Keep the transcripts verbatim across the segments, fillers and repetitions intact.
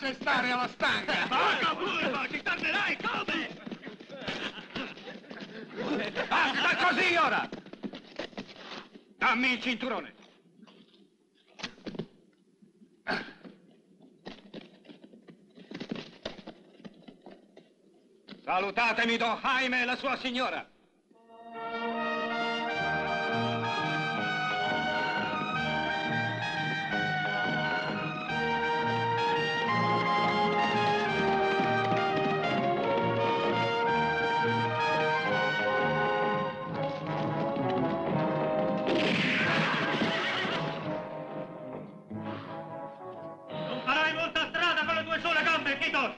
lascia stare alla stanca! Poco furbo, ci tornerai come? Basta così ora! Dammi il cinturone! Salutatemi Don Jaime e la sua signora! Non farai molta strada con le tue sole gambe, Kitos!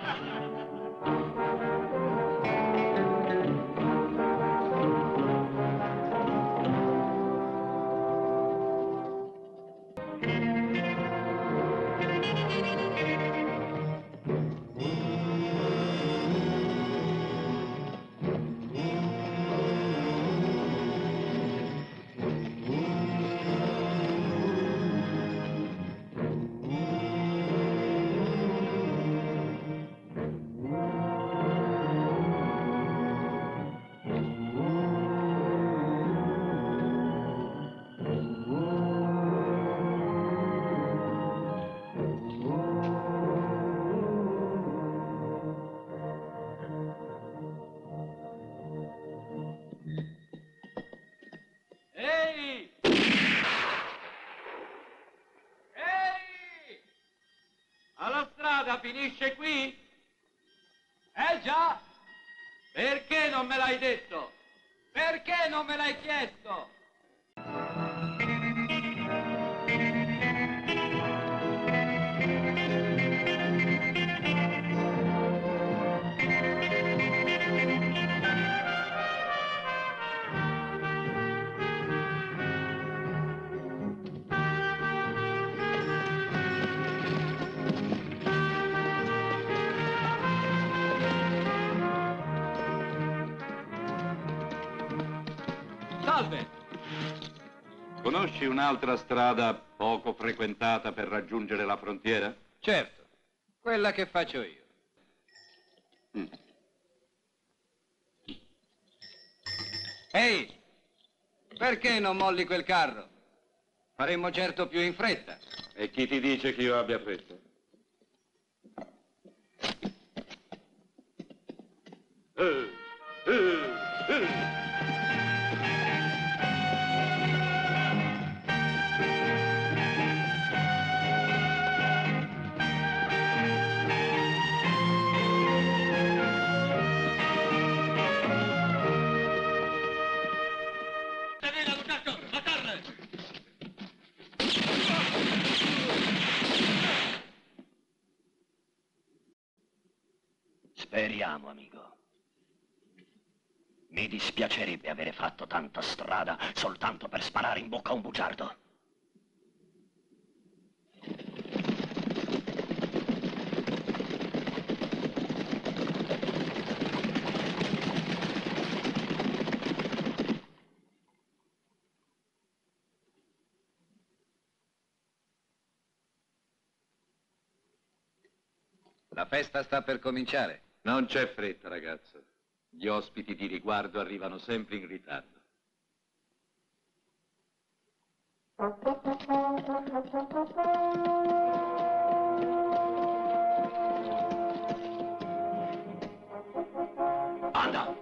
Ehi! Ehi! La strada finisce qui? Eh già! Perché non me l'hai detto? Perché non me l'hai chiesto? Salve! Conosci un'altra strada poco frequentata per raggiungere la frontiera? Certo, quella che faccio io. Mm. Ehi! Perché non molli quel carro? Faremmo certo più in fretta. E chi ti dice che io abbia fretta? Eh, eh, eh. Speriamo, amico. Mi dispiacerebbe avere fatto tanta strada soltanto per sparare in bocca a un bugiardo. La festa sta per cominciare. Non c'è fretta, ragazzo. Gli ospiti di riguardo arrivano sempre in ritardo. Anda!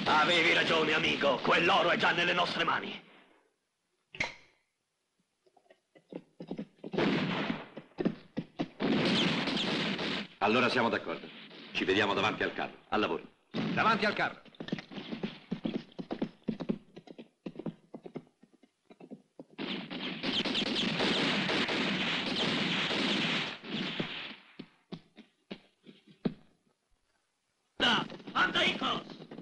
Avevi ragione, amico. Quell'oro è già nelle nostre mani. Allora siamo d'accordo. Ci vediamo davanti al carro. Al lavoro. Davanti al carro. Da, anda, hijos!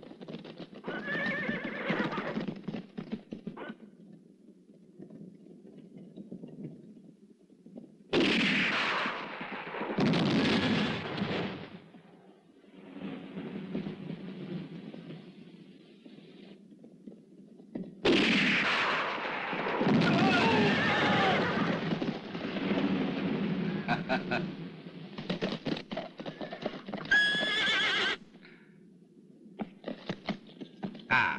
Ah.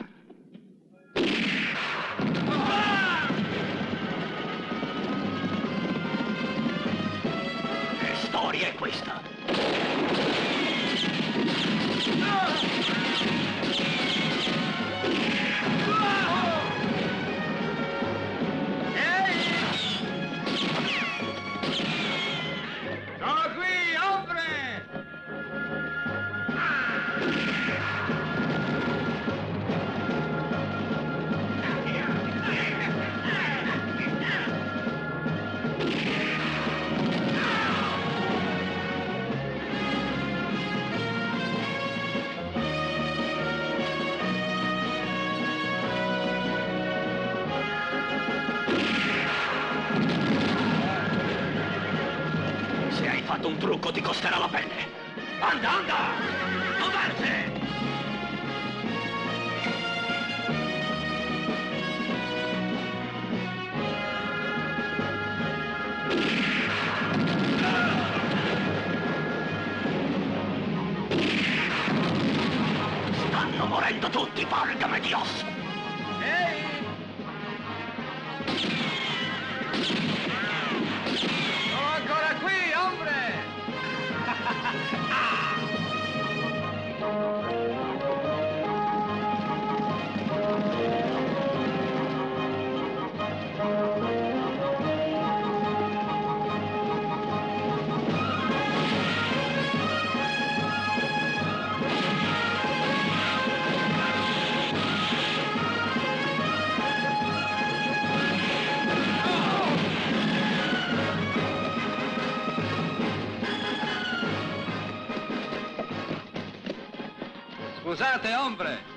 Che storia è questa? Sono qui, ombre! Se hai fatto un trucco ti costerà la pelle. Anda, anda! Muoversi! Stanno morendo tutti, valgame Dios! Ehi! Sono ancora qui, ombre! Scusate, ombre!